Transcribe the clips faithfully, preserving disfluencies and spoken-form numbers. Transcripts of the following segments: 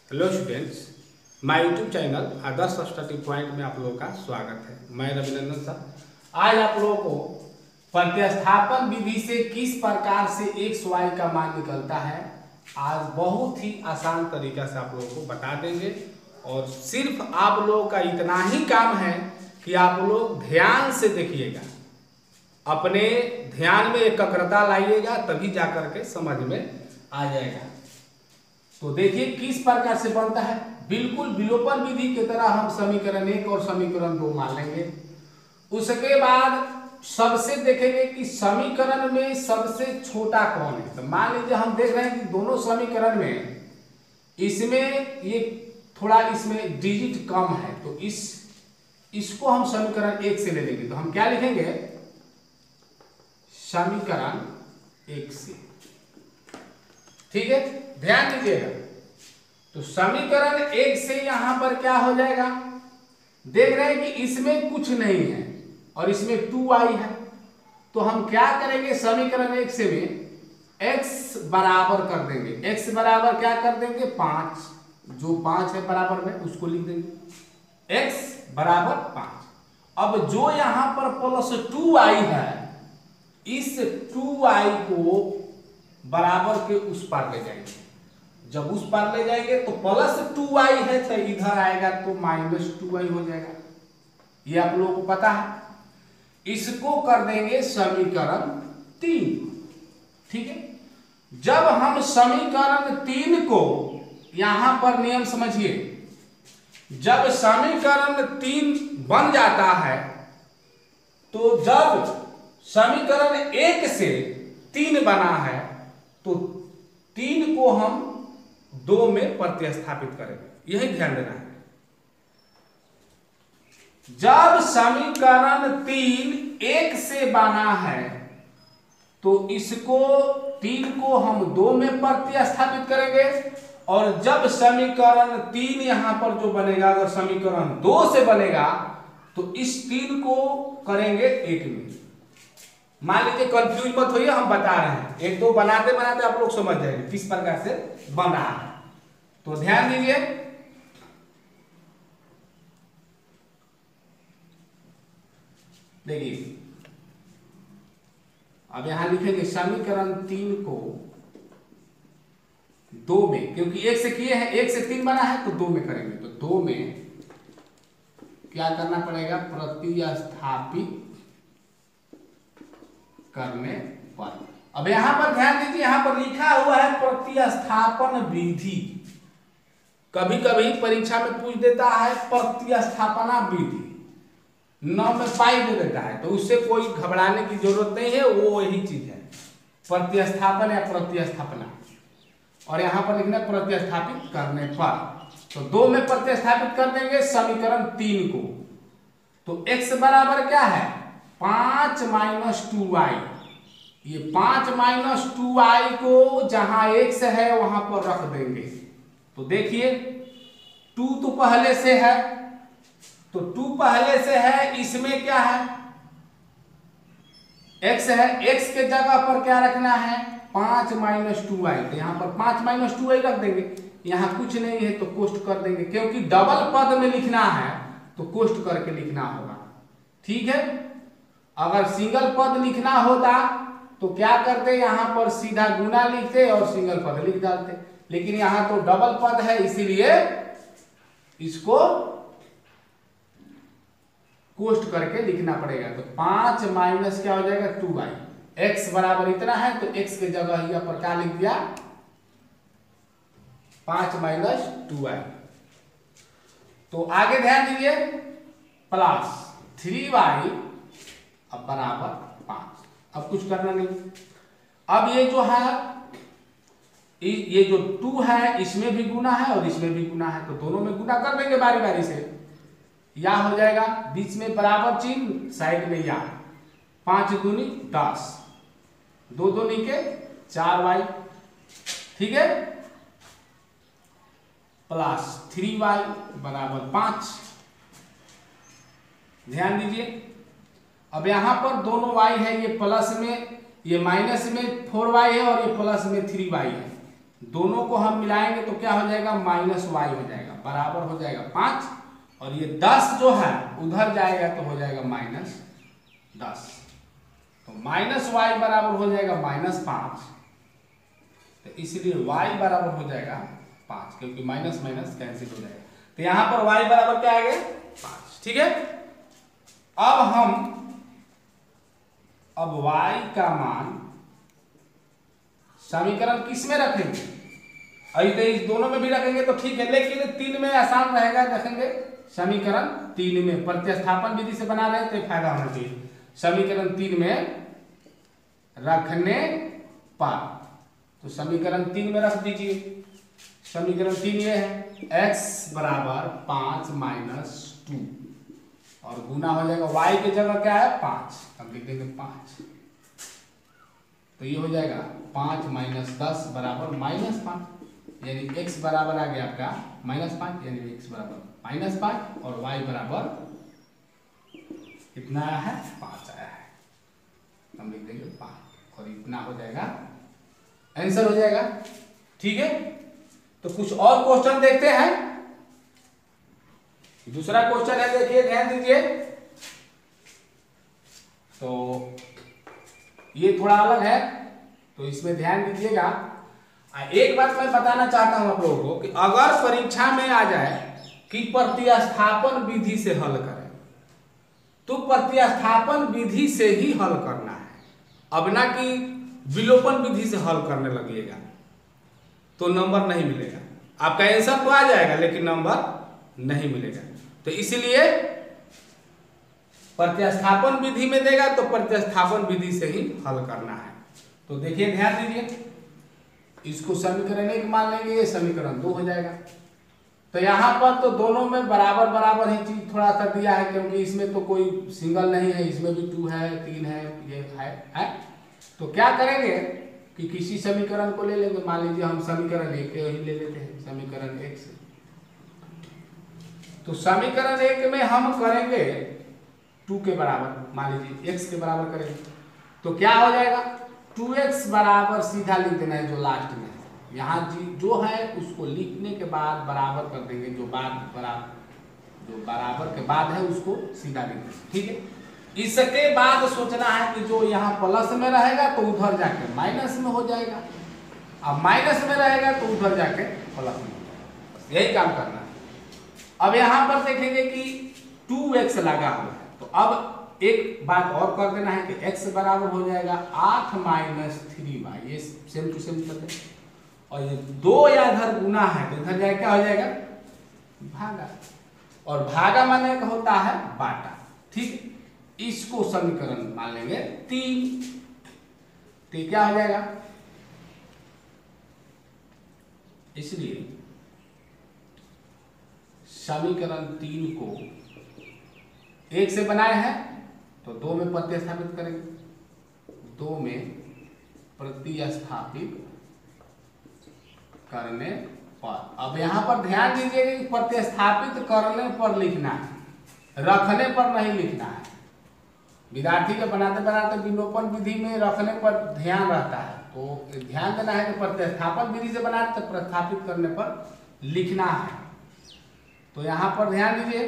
Hello students, my YouTube channel Adarsh study point में आप लोगों का स्वागत है। मैं रविनंदन सर आज आप लोगों को प्रतिस्थापन विधि से किस प्रकार से एक्स वाई का मान निकलता है आज बहुत ही आसान तरीका से आप लोगों को बता देंगे। और सिर्फ आप लोगों का इतना ही काम है कि आप लोग ध्यान से देखिएगा, अपने ध्यान में एकाग्रता लाइएगा, तभी जाकर के समझ में आ जाएगा। तो देखिए किस प्रकार से बनता है। बिल्कुल विलोपन विधि की तरह हम समीकरण एक और समीकरण दो मान लेंगे। उसके बाद सबसे देखेंगे कि समीकरण में सबसे छोटा कौन है। तो मान लीजिए हम देख रहे हैं कि दोनों समीकरण में इसमें ये थोड़ा इसमें डिजिट कम है, तो इस इसको हम समीकरण एक से ले लेंगे। तो हम क्या लिखेंगे, समीकरण एक से। ठीक है, ध्यान दीजिएगा। तो समीकरण एक से यहां पर क्या हो जाएगा, देख रहे हैं कि इसमें कुछ नहीं है और इसमें टू आई है। तो हम क्या करेंगे, समीकरण एक से में x बराबर कर देंगे। x बराबर क्या कर देंगे, पांच। जो पांच है बराबर में उसको लिख देंगे, x बराबर पांच। अब जो यहां पर प्लस टू आई है, इस टू आई को बराबर के उस पार ले जाएंगे। जब उस पार ले जाएंगे तो प्लस टू आई है, तो इधर आएगा तो माइनस टू आई हो जाएगा। ये आप लोगों को पता है। इसको कर देंगे समीकरण तीन। ठीक है, जब हम समीकरण तीन को यहां पर नियम समझिए, जब समीकरण तीन बन जाता है तो जब समीकरण एक से तीन बना है तो तीन को हम दो में प्रतिस्थापित करेंगे। यही ध्यान देना है। जब समीकरण तीन एक से बना है तो इसको तीन को हम दो में प्रतिस्थापित करेंगे। और जब समीकरण तीन यहां पर जो बनेगा, अगर समीकरण दो से बनेगा तो इस तीन को करेंगे एक में। मान लीजिए, कंफ्यूज मत होइए, हम बता रहे हैं, एक दो बनाते बनाते आप लोग समझ जाएंगे किस प्रकार से बना है। तो ध्यान दीजिए, देखिए अब यहां लिखेंगे समीकरण तीन को दो में, क्योंकि एक से किए हैं, एक से तीन बना है तो दो में करेंगे। तो दो में क्या करना पड़ेगा, प्रतिस्थापित करने पर। अब यहां पर ध्यान दीजिए, यहां पर लिखा हुआ है प्रतिस्थापन विधि। कभी कभी परीक्षा में पूछ देता है प्रतिस्थापना विधि, नौ में पाई दे देता है, तो उससे कोई घबराने की जरूरत नहीं है। वो वही चीज है, प्रतिस्थापन या प्रतिस्थापना। और यहां पर लिखना प्रतिस्थापित करने पर। तो दो में प्रतिस्थापित कर देंगे समीकरण तीन को। तो x बराबर क्या है, पांच माइनस टू आई। ये पांच माइनस टू आई को जहां x है वहां पर रख देंगे। तो देखिए टू तो पहले से है, तो टू पहले से है, इसमें क्या है, x है। x के जगह पर क्या रखना है, पांच माइनस टू आई। तो यहां पर पांच माइनस टू आई रख देंगे। यहां कुछ नहीं है तो कोष्ट कर देंगे, क्योंकि डबल पद में लिखना है तो कोष्ट करके लिखना होगा। ठीक है, अगर सिंगल पद लिखना होता तो क्या करते, यहां पर सीधा गुना लिखते और सिंगल पद लिख डालते। लेकिन यहां तो डबल पद है, इसीलिए इसको कोष्ट करके लिखना पड़ेगा। तो पांच माइनस क्या हो जाएगा, टू आई। एक्स बराबर इतना है तो एक्स के जगह यहाँ पर क्या लिख दिया, पांच माइनस टू आई। तो आगे ध्यान दीजिए, प्लस थ्री वाई अब बराबर पांच। अब कुछ करना नहीं। अब ये जो है, ये जो टू है इसमें भी गुना है और इसमें भी गुना है, तो दोनों में गुना कर देंगे बारी बारी से। या हो जाएगा, बीच में बराबर चिन्ह, साइड में या। पांच दूनी दस, दो दो निके चार वाई। ठीक है, प्लस थ्री वाई बराबर पांच। ध्यान दीजिए, अब यहां पर दोनों वाई है, ये प्लस में, ये माइनस में फोर वाई है और ये प्लस में थ्री वाई है। दोनों को हम मिलाएंगे तो क्या हो जाएगा, माइनस वाई हो जाएगा, बराबर हो जाएगा पाँच, और ये दस जो है उधर जाएगा तो हो जाएगा माइनस दस, तो माइनस वाई बराबर हो जाएगा माइनस पाँच, तो इसलिए वाई बराबर हो जाएगा पाँच, क्योंकि माइनस माइनस कैंसिल हो जाएगा। तो यहां पर वाई बराबर क्या आ गया, पाँच। ठीक है, अब हम अब y का मान समीकरण किस में रखेंगे, अभी तो इस दोनों में भी रखेंगे तो ठीक है, लेकिन तीन में आसान रहेगा, रखेंगे समीकरण तीन में, प्रतिस्थापन विधि से बना रहे हैं तो फायदा होना चाहिए। समीकरण तीन में रखने पर, तो समीकरण तीन में रख दीजिए, समीकरण तीन ये है x बराबर पांच माइनस टू, और गुना हो जाएगा y की जगह क्या है पांच, अब लिख देंगे पांच, तो ये हो जाएगा पांच माइनस दस बराबर माइनस पांच, यानी x बराबर आ गया आपका माइनस पांच, यानी x बराबर माइनस पांच, और y बराबर कितना आया है, पांच आया है, हम लिख देंगे पांच, और इतना हो जाएगा, आंसर हो जाएगा। ठीक है, तो कुछ और क्वेश्चन देखते हैं। दूसरा क्वेश्चन है, देखिए ध्यान दीजिए, तो ये थोड़ा अलग है, तो इसमें ध्यान दीजिएगा। एक बात मैं बताना चाहता हूं आप लोगों को कि अगर परीक्षा में आ जाए कि प्रतिस्थापन विधि से हल करें, तो प्रतिस्थापन विधि से ही हल करना है, अब ना कि विलोपन विधि से हल करने लगिएगा तो नंबर नहीं मिलेगा, आपका आंसर तो आ जाएगा लेकिन नंबर नहीं मिलेगा। तो इसलिए प्रतिस्थापन विधि में देगा तो प्रतिस्थापन विधि से ही हल करना है। तो देखिए ध्यान दीजिए, इसको समीकरण एक मान लेंगे, ये समीकरण दो हो जाएगा। तो यहाँ पर तो दोनों में बराबर बराबर ही चीज थोड़ा सा दिया है, क्योंकि इसमें तो कोई सिंगल नहीं है, इसमें भी टू है, तीन है, ये है, है? तो क्या करेंगे कि किसी समीकरण को ले लेंगे, मान लीजिए हम समीकरण एक ही ले लेते हैं, समीकरण एक से, तो समीकरण एक में हम करेंगे टू के बराबर, मान लीजिए एक्स के बराबर करेंगे, तो क्या हो जाएगा, टू एक्स बराबर सीधा लिख देना है जो लास्ट में है, यहाँ जी जो है उसको लिखने के बाद बराबर कर देंगे, जो बाद बराबर जो बराबर के बाद है उसको सीधा लिख देंगे। ठीक है, इसके बाद सोचना है कि जो यहाँ प्लस में रहेगा तो उधर जाके माइनस में हो जाएगा, अब माइनस में रहेगा तो उधर जाके प्लस में हो जाएगा, यही काम करना है। अब यहाँ पर देखेंगे कि टू एक्स लगा हुआ है, तो अब एक बात और कर देना है कि x बराबर हो जाएगा आठ माइनस थ्री वाई, ये सेम टू सेम कर दें, और ये दो या इधर गुना है तो इधर जाए क्या हो जाएगा, भागा, और भागा माने का होता है बाटा। ठीक, इसको समीकरण मान लेंगे तीन, तो क्या हो जाएगा, इसलिए समीकरण तीन को एक से बनाए हैं तो दो में प्रतिस्थापित करेंगे, दो में प्रतिस्थापित करने पर, अब यहां पर ध्यान दीजिएगा कि प्रतिस्थापित करने पर लिखना है, रखने पर नहीं लिखना है। विद्यार्थी के बनाते बनाते विलोपन विधि में रखने पर ध्यान रहता है, तो ध्यान देना है कि प्रतिस्थापन विधि से बनाते तो प्रतिस्थापित करने पर लिखना है। तो यहां पर ध्यान दीजिए,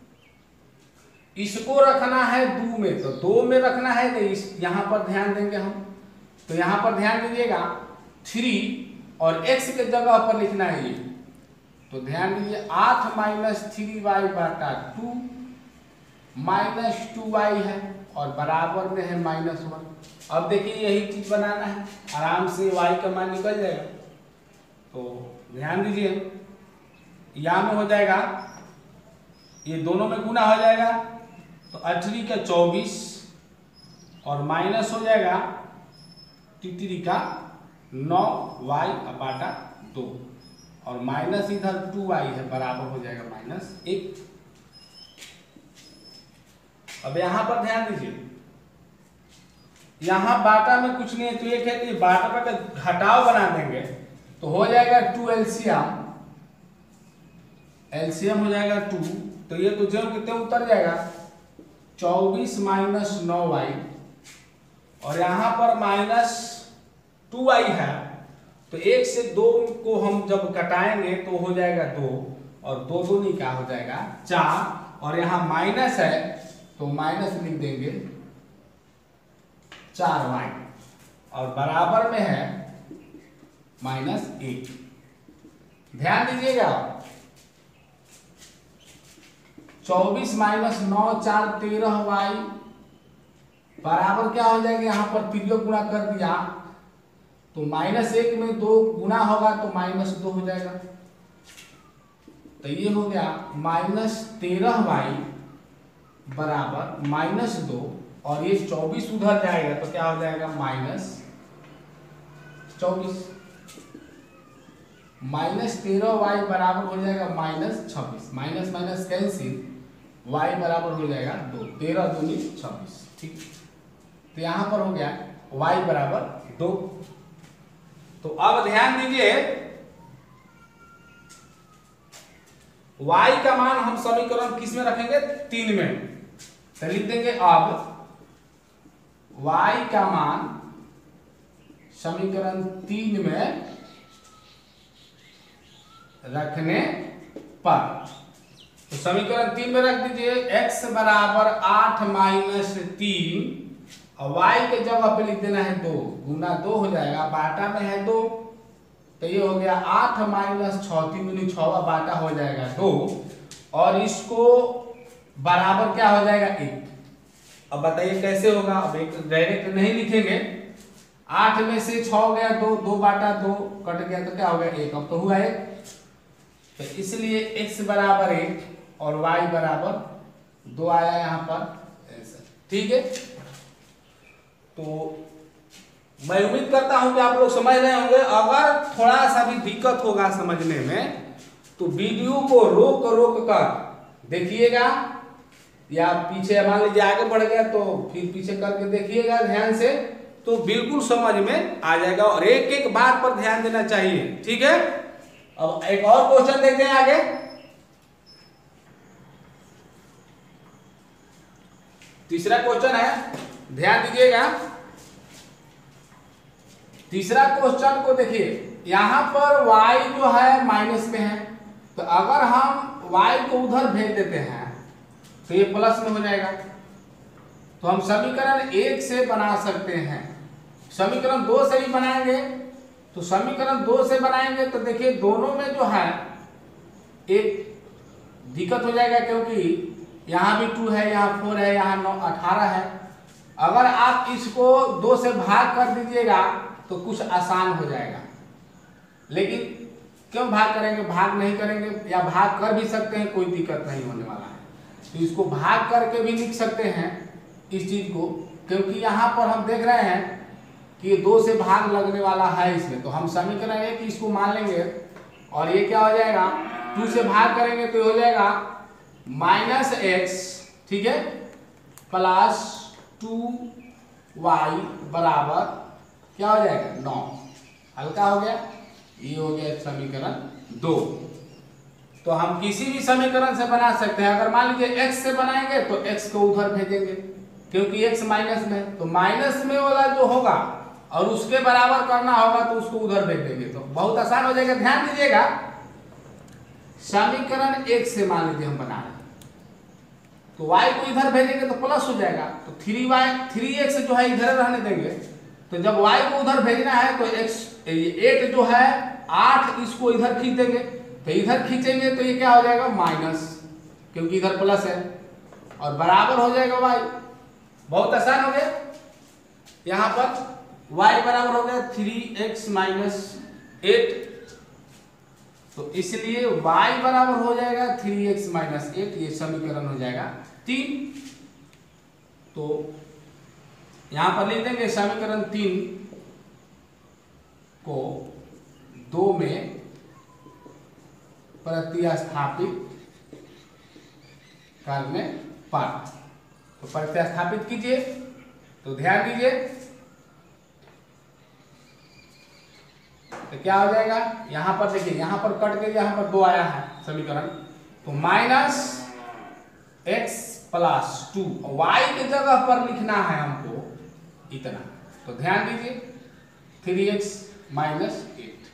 इसको रखना है दो में, तो दो में रखना है तो इस यहां पर ध्यान देंगे हम, तो यहां पर ध्यान दीजिएगा थ्री और x के जगह पर लिखना है ये, तो ध्यान दीजिए आठ माइनस थ्री वाई बाटा टू माइनस टू वाई है, और बराबर में है माइनस वन। अब देखिए यही चीज बनाना है, आराम से y का मान निकल जाएगा, तो ध्यान दीजिए यहाँ में हो जाएगा, ये दोनों में गुना हो जाएगा, तो अठरी का चौबीस और माइनस हो जाएगा तितरी का नौ वाई बाटा दो, और माइनस इधर टू वाई है, बराबर हो जाएगा माइनस एक। अब यहां पर ध्यान दीजिए, यहां बाटा में कुछ नहीं है, तो ये कहते हैं बाटा का घटाव बना देंगे तो हो जाएगा टू एलसीएम, एलसीएम हो जाएगा टू, तो ये तो जो कितने उतर जाएगा चौबीस माइनस नौ वाई, और यहां पर माइनस टू वाई है, तो एक से दो को हम जब कटाएंगे तो हो जाएगा दो, और दो दो नहीं क्या हो जाएगा चार, और यहाँ माइनस है तो माइनस लिख देंगे चार वाई, और बराबर में है माइनस एक। ध्यान दीजिएगा चौबीस माइनस नौ चार तेरह वाई बराबर क्या हो जाएगा, यहाँ पर तिर्यक गुणा कर दिया तो माइनस एक में दो गुना होगा तो माइनस दो हो जाएगा। तो ये हो गया माइनस तेरह वाई बराबर माइनस दो, और ये चौबीस उधर जाएगा तो क्या हो जाएगा माइनस चौबीस। माइनस तेरह वाई बराबर हो जाएगा माइनस छब्बीस, माइनस माइनस कैंसिल, वाई बराबर हो जाएगा दो, तेरह दूनी छब्बीस। ठीक, तो यहां पर हो गया वाई बराबर दो। तो अब ध्यान दीजिए y का मान हम समीकरण किस में रखेंगे, तीन में। तो लिख देंगे अब y का मान समीकरण तीन में रखने पर, तो समीकरण तीन में रख दीजिए x बराबर आठ माइनस तीन, और y के जगह पे लिख देना है दो, गुना दो हो जाएगा, बाटा में है दो, तो ये हो गया आठ माइनस छः, तीन दूनी छः, बाटा हो जाएगा दो, और इसको बराबर क्या हो जाएगा एक। अब बताइए कैसे होगा, अब एक डायरेक्ट नहीं लिखेंगे, आठ में से छः गया दो, दो बाटा दो कट गया तो क्या हो गया एक, अब तो हुआ एक। तो इसलिए x बराबर एक और y बराबर दो आया यहाँ पर, ठीक है। तो मैं उम्मीद करता हूं कि आप लोग समझ रहे होंगे। अगर थोड़ा सा भी दिक्कत होगा समझने में तो वीडियो को रोक रोक कर देखिएगा, या पीछे मान लीजिए आगे बढ़ गया तो फिर पीछे करके देखिएगा ध्यान से, तो बिल्कुल समझ में आ जाएगा, और एक एक बात पर ध्यान देना चाहिए, ठीक है। अब एक और क्वेश्चन देखते हैं आगे। तीसरा क्वेश्चन है, ध्यान दीजिएगा। तीसरा क्वेश्चन को देखिए, यहां पर y जो है माइनस में है, तो अगर हम y को उधर भेज देते हैं तो ये प्लस में हो जाएगा। तो हम समीकरण एक से बना सकते हैं, समीकरण दो से भी बनाएंगे। तो समीकरण दो से बनाएंगे तो देखिए दोनों में जो है एक दिक्कत हो जाएगा, क्योंकि यहाँ भी टू है, यहाँ फोर है, यहाँ नौ अठारह है। अगर आप इसको दो से भाग कर दीजिएगा तो कुछ आसान हो जाएगा, लेकिन क्यों भाग करेंगे, भाग नहीं करेंगे, या भाग कर भी सकते हैं, कोई दिक्कत नहीं होने वाला है। तो इसको भाग करके भी लिख सकते हैं इस चीज को, क्योंकि यहाँ पर हम देख रहे हैं कि दो से भाग लगने वाला है इसमें, तो हम समीकरण एक इसको मान लेंगे, और ये क्या हो जाएगा, टू से भाग करेंगे तो हो जाएगा माइनस एक्स, ठीक है, प्लस टू वाई बराबर क्या हो जाएगा नौ। हल्का हो गया, ये हो गया समीकरण दो। तो हम किसी भी समीकरण से बना सकते हैं। अगर मान लीजिए x से बनाएंगे तो x को उधर भेजेंगे, क्योंकि x माइनस में, तो माइनस में वाला जो होगा और उसके बराबर करना होगा तो उसको उधर भेज देंगे, तो बहुत आसान हो जाएगा। ध्यान दीजिएगा, समीकरण एक से मान लीजिए हम बना रहे तो y को इधर भेजेंगे तो प्लस हो जाएगा, तो थ्री वाई थ्री एक्स जो है इधर रहने देंगे। तो जब y को उधर भेजना है तो x एट जो है आठ, इसको इधर खींच देंगे, तो इधर खींचेंगे तो ये क्या हो जाएगा माइनस, क्योंकि इधर प्लस है, और बराबर हो जाएगा y। बहुत आसान हो गया। यहाँ पर y बराबर हो गया थ्री एक्स माइनस एट, तो इसलिए y बराबर हो जाएगा थ्री एक्स माइनस एट, ये समीकरण हो जाएगा तीन। तो यहां पर लिख देंगे समीकरण तीन को दो में प्रतिस्थापित करने पर, तो प्रतिस्थापित कीजिए। तो ध्यान दीजिए, तो क्या हो जाएगा, यहां पर देखिए, यहां पर कट के यहां पर दो आया है समीकरण, तो minus X plus two, Y की जगह पर लिखना है हमको इतना। तो ध्यान दीजिए थ्री एक्स माइनस एट,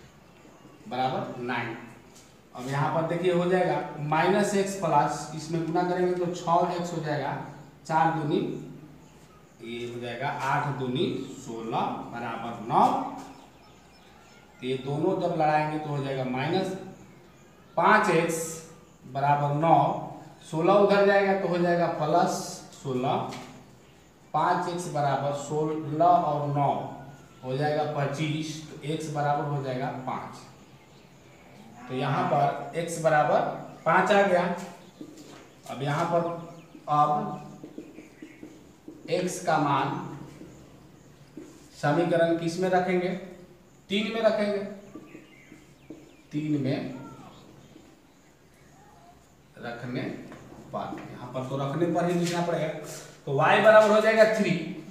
बराबर नाइन। अब यहाँ पर देखिए हो जाएगा माइनस एक्स प्लस, इसमें गुना करेंगे तो छः एक्स हो जाएगा, चार दूनी ये हो जाएगा आठ दूनी सोलह बराबर नौ। ये दोनों जब लड़ाएंगे तो हो जाएगा माइनस पाँच एक्स बराबर नौ, सोलह उधर जाएगा तो हो जाएगा प्लस सोलह, पाँच एक्स बराबर सोलह और नौ हो जाएगा पच्चीस, तो एक्स बराबर हो जाएगा पाँच। तो यहाँ पर x बराबर पाँच आ गया। अब यहाँ पर अब x का मान समीकरण किस में रखेंगे, तीन में रखेंगे, तीन में रखने पर यहाँ पर तो रखने पर ही लिखना पड़ेगा। तो y बराबर हो जाएगा थ्री,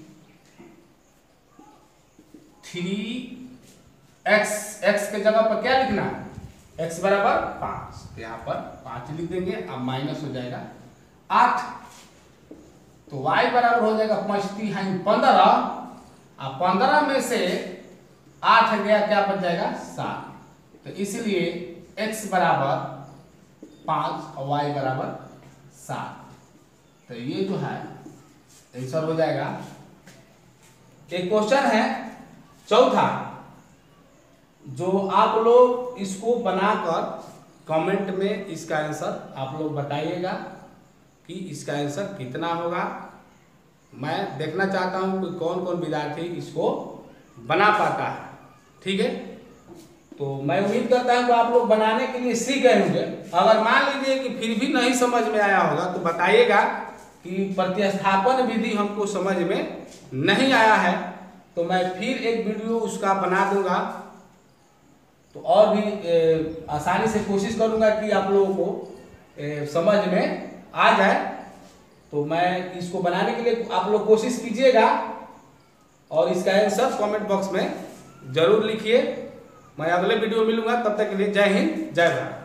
थ्री एक्स, एक्स के जगह पर क्या लिखना है, x बराबर पाँच, तो यहाँ पर पाँच लिख देंगे। अब माइनस हो जाएगा आठ, तो y बराबर हो जाएगा पचती है पंद्रह, अब पंद्रह में से आठ गया क्या बच जाएगा सात, तो इसलिए x बराबर पाँच और y बराबर सात। तो ये जो है आंसर हो जाएगा। एक क्वेश्चन है चौथा, जो आप लोग इसको बनाकर कमेंट में इसका आंसर आप लोग बताइएगा कि इसका आंसर कितना होगा। मैं देखना चाहता हूं कि कौन कौन विद्यार्थी इसको बना पाता है। ठीक है, तो मैं उम्मीद करता हूं कि आप लोग बनाने के लिए सीख गए होंगे। अगर मान लीजिए कि फिर भी नहीं समझ में आया होगा तो बताइएगा कि प्रतिस्थापन विधि हमको समझ में नहीं आया है, तो मैं फिर एक वीडियो उसका बना दूंगा, तो और भी ए, आसानी से कोशिश करूंगा कि आप लोगों को ए, समझ में आ जाए। तो मैं इसको बनाने के लिए आप लोग कोशिश कीजिएगा और इसका आंसर कमेंट बॉक्स में जरूर लिखिए। मैं अगले वीडियो में मिलूंगा, तब तक के लिए जय हिंद जय भारत।